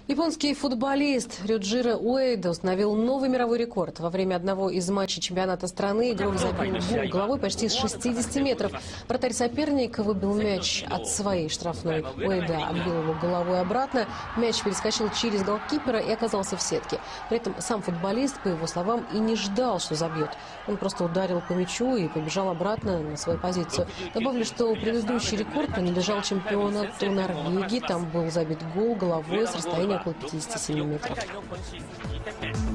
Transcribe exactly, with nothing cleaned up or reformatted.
Японский футболист Рюджиро Уэйда установил новый мировой рекорд. Во время одного из матчей чемпионата страны игрок забил гол головой почти с шестидесяти метров. Вратарь соперника выбил мяч от своей штрафной. Уэйда отбил его головой обратно. Мяч перескочил через голкипера и оказался в сетке. При этом сам футболист, по его словам, и не ждал, что забьет. Он просто ударил по мячу и побежал обратно на свою позицию. Добавлю, что предыдущий рекорд принадлежал чемпионату Норвегии. Там был забит гол головой с расстояния около пятидесяти семи метров.